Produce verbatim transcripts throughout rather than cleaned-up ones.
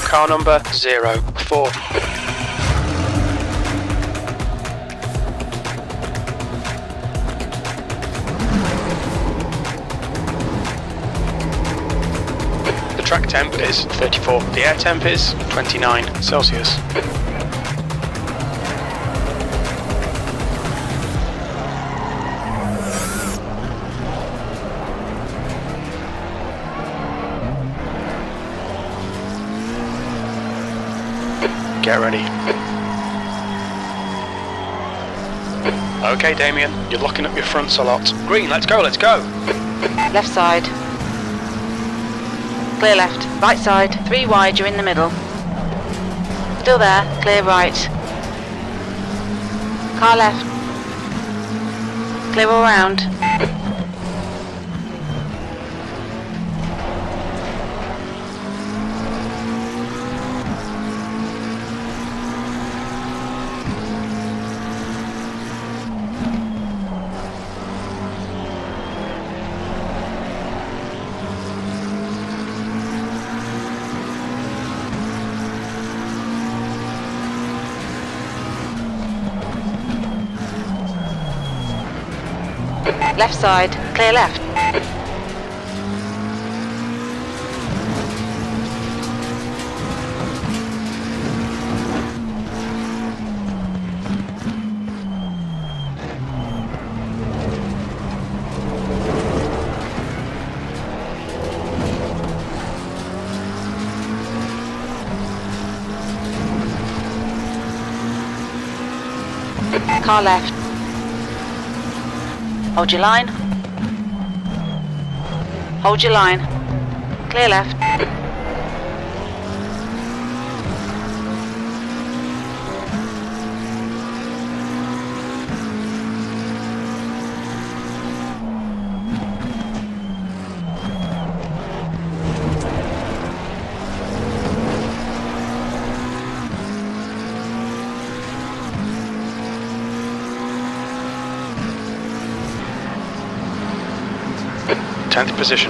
car number zero four. The track temp is thirty-four, the air temp is twenty-nine Celsius. Get ready. Okay, Damien, you're locking up your fronts a lot. Green, let's go, let's go. Left side. Clear left. Right side. Three wide, you're in the middle. Still there. Clear right. Car left. Clear all round. Left side, clear left. Car left. Hold your line. Hold your line. Clear left. tenth position.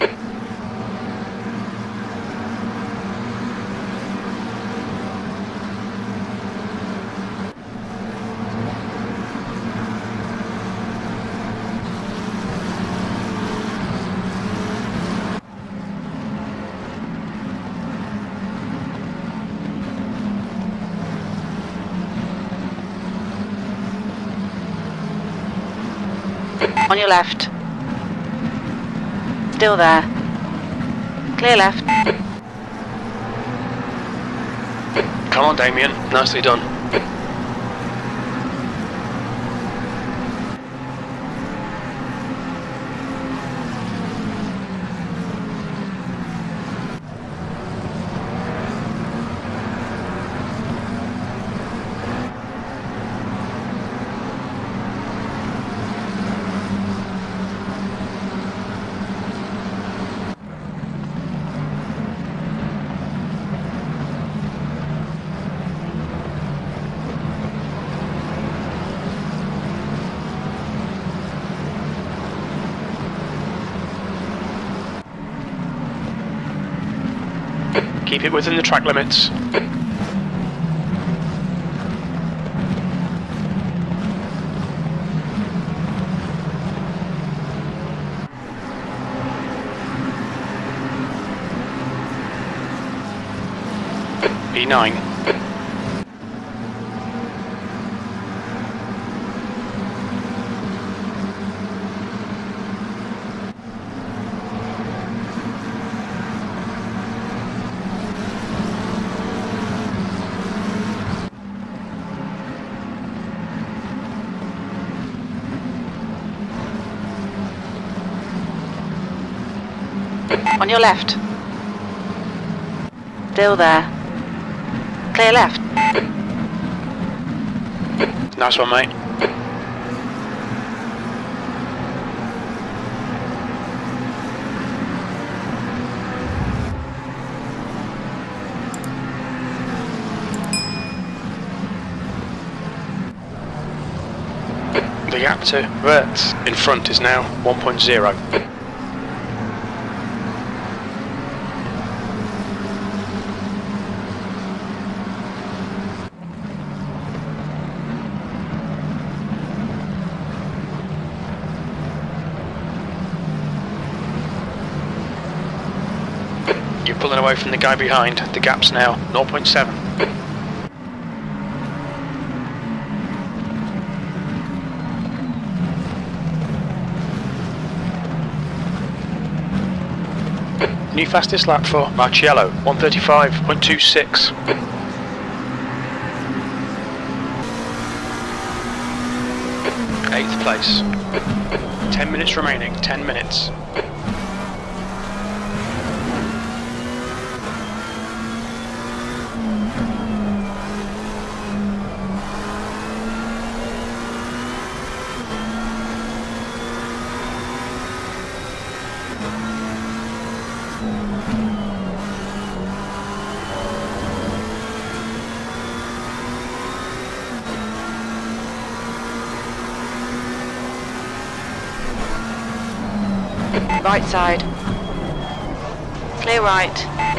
On your left. Still there. Clear left. Come on, Damien. Nicely done. Keep it within the track limits. P nine. On your left. Still there. Clear left. Nice one, mate. The gap to Wirtz in front is now one point zero. pulling away from the guy behind. The gap's now zero point seven. New fastest lap for Marciello, one thirty-five point two six. Eighth place. Ten minutes remaining, ten minutes. Right side. Clear right.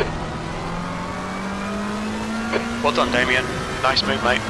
Well done, Damien. Nice move, mate.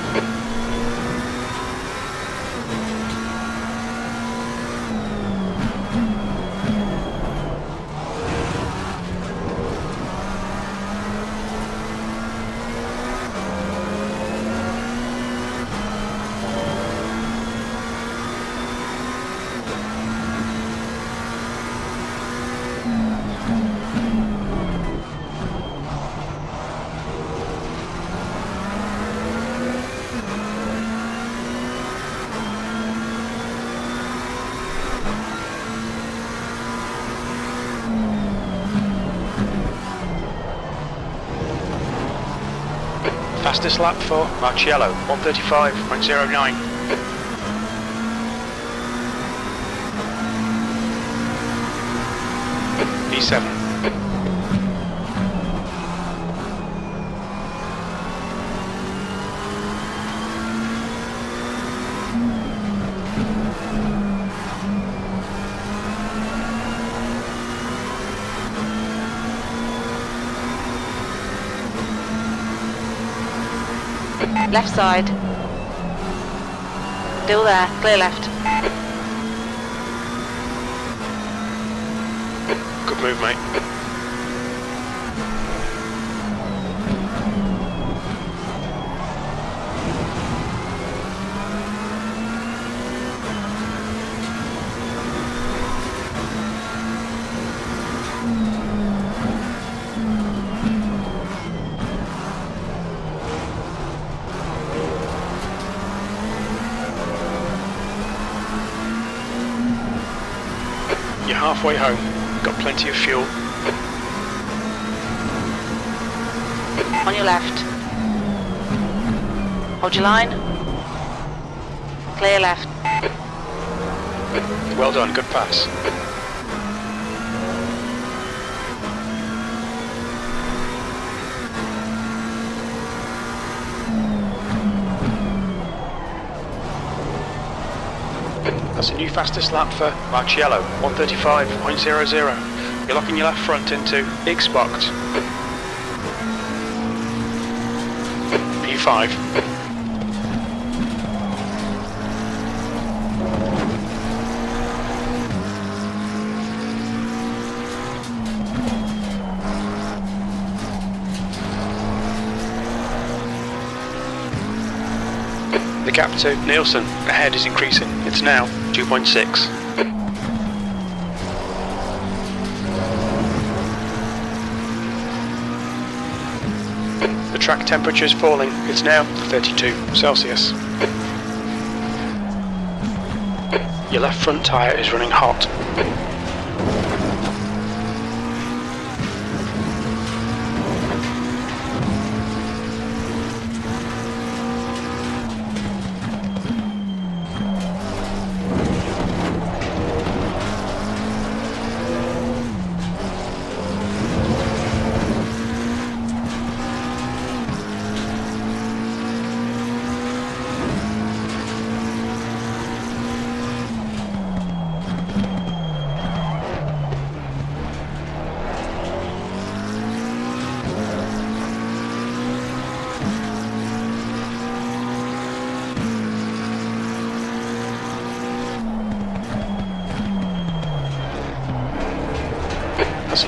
Fastest lap for Marciello, one thirty-five point zero nine. P seven. Left side. Still there, clear left. Good move, mate. You're halfway home, got plenty of fuel. On your left. Hold your line. Clear left. Well done, good pass. That's a new fastest lap for Marciello, one thirty-five point zero zero. You're locking your left front into X-Box. P five. The gap to Nielsen ahead is increasing. It's now two point six. The track temperature is falling. It's now thirty-two Celsius. Your left front tyre is running hot.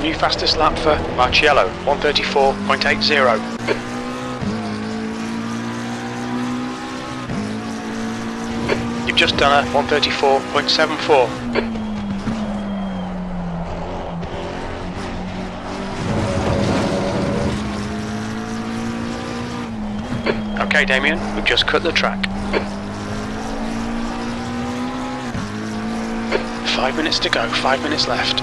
a new fastest lap for Marciello, one thirty-four point eight zero. You've just done a one thirty-four point seven four. Okay, Damien, we've just cut the track. Five minutes to go, five minutes left.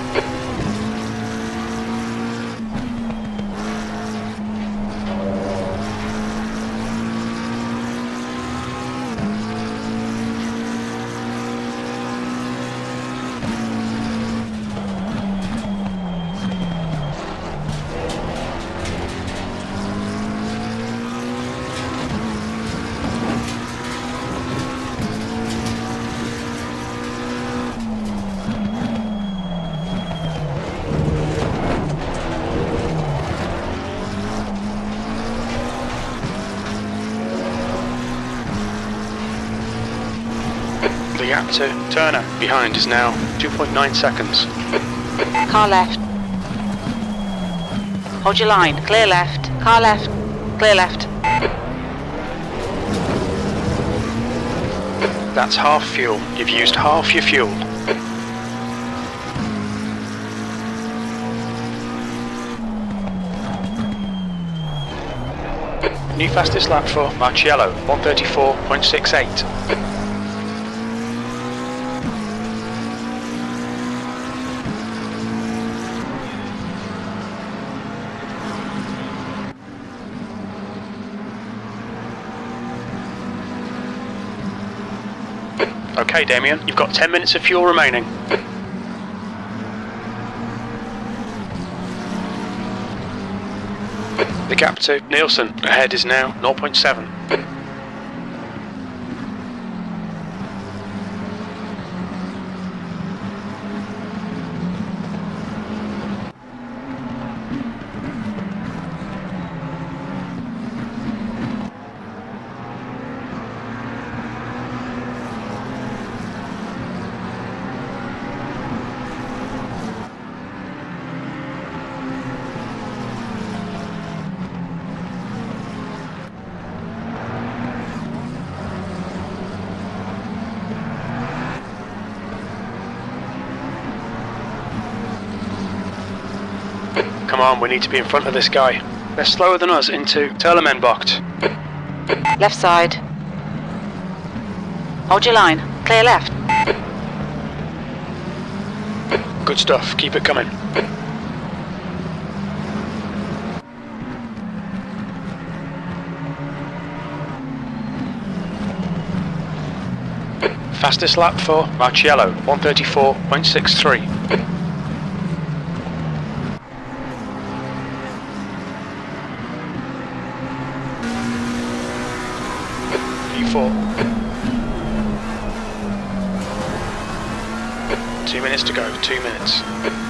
The gap to Turner behind is now two point nine seconds. Car left. Hold your line. Clear left. Car left. Clear left. That's half fuel. You've used half your fuel. New fastest lap for Marciello, one thirty-four point six eight. Okay, Damien, you've got ten minutes of fuel remaining. The gap to Nielsen ahead is now zero point seven. Come on, we need to be in front of this guy. They're slower than us into Terlemenbocht. Left side. Hold your line. Clear left. Good stuff, keep it coming. Fastest lap for Marciello, one thirty-four point six three. Four. Two minutes to go, two minutes.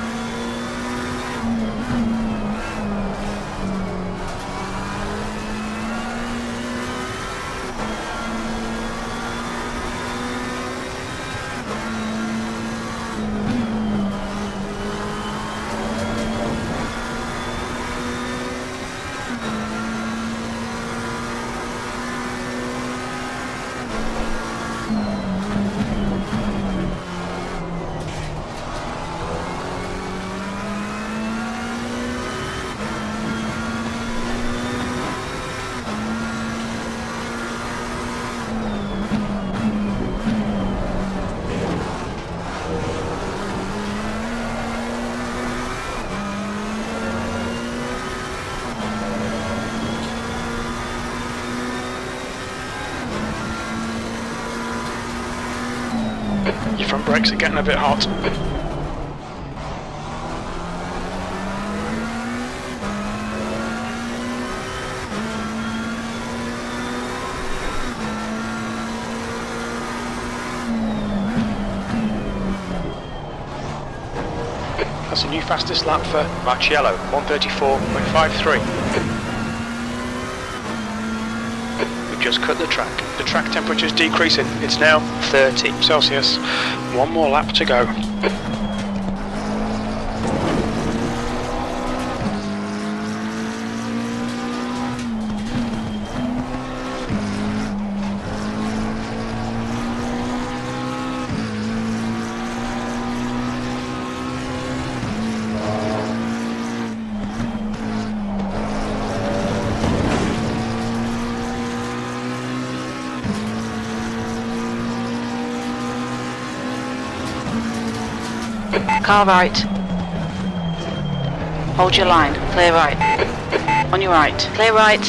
Your front brakes are getting a bit hot. That's a new fastest lap for Marciello, one thirty-four point five three. We've just cut the track. The track temperature's decreasing. It's now thirty Celsius. One more lap to go. Car right. Hold your line. Clear right. On your right. Clear right.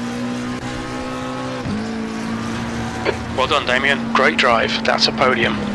Well done, Damien. Great drive. That's a podium.